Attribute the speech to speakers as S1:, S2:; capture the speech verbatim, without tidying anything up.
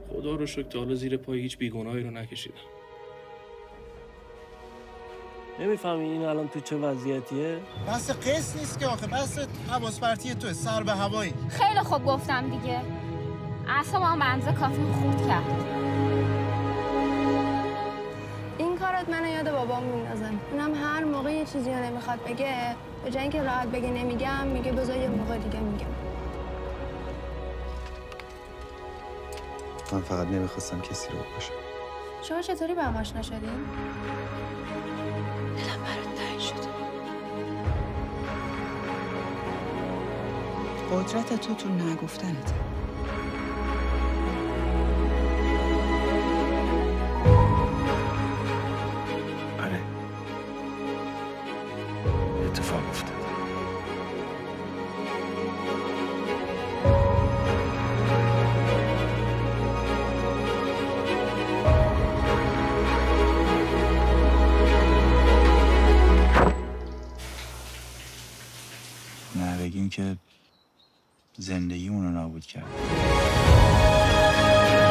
S1: خدا رو شکر تا حالا زیر پای هیچ بیگناهی رو نکشیدم.
S2: نمیفهمی این الان تو چه وضعیتیه؟
S3: بس قصد نیست که آخه، بس حواس پرتی توه، سر به هوایی.
S4: خیلی خوب گفتم دیگه. اعصابم به اندازه کافی خورد کرد.
S5: این کارات منو یاد بابام میندازه. اونم هر موقع یه چیزی رو نمیخواد بگه، به جای اینکه راحت بگه نمیگم، میگه بذار یه موقع دیگه میگم.
S6: من فقط نمیخواستم کسی رو بکشم.
S5: شما چطوری با هم آشنا شدین؟
S7: دلم برات تنگ شده. قدرت تو تو نگفتنته.
S6: آره، اتفاق افتاد. نه بگیم که زندگی اونو نابود کرد.